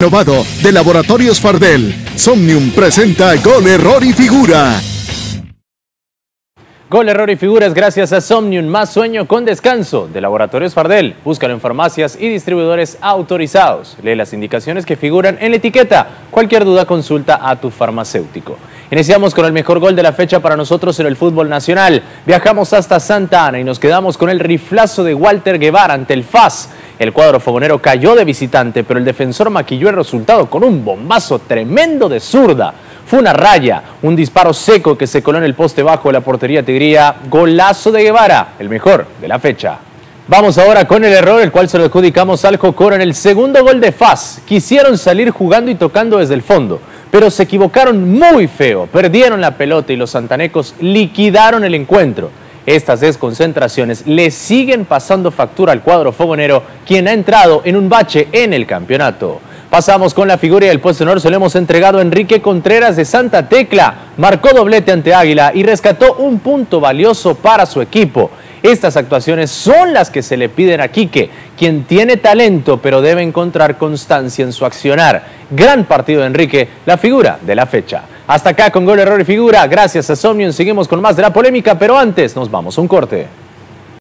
Renovado de Laboratorios Fardel. Somnium presenta Gol, Error y Figura. Gol, Error y Figura es gracias a Somnium, más sueño con descanso, de Laboratorios Fardel. Búscalo en farmacias y distribuidores autorizados. Lee las indicaciones que figuran en la etiqueta. Cualquier duda, consulta a tu farmacéutico. Iniciamos con el mejor gol de la fecha para nosotros en el fútbol nacional. Viajamos hasta Santa Ana y nos quedamos con el riflazo de Walter Guevara ante el FAS. El cuadro fogonero cayó de visitante, pero el defensor maquilló el resultado con un bombazo tremendo de zurda. Fue una raya, un disparo seco que se coló en el poste bajo de la portería tigría. Golazo de Guevara, el mejor de la fecha. Vamos ahora con el error, el cual se lo adjudicamos al Jocoro en el segundo gol de FAS. Quisieron salir jugando y tocando desde el fondo, pero se equivocaron muy feo. Perdieron la pelota y los santanecos liquidaron el encuentro. Estas desconcentraciones le siguen pasando factura al cuadro fogonero, quien ha entrado en un bache en el campeonato. Pasamos con la figura y el puesto de honor se lo hemos entregado a Enrique Contreras de Santa Tecla. Marcó doblete ante Águila y rescató un punto valioso para su equipo. Estas actuaciones son las que se le piden a Quique, quien tiene talento pero debe encontrar constancia en su accionar. Gran partido de Enrique, la figura de la fecha. Hasta acá con Gol, Error y Figura. Gracias a Somnium. Seguimos con más de la polémica, pero antes nos vamos a un corte.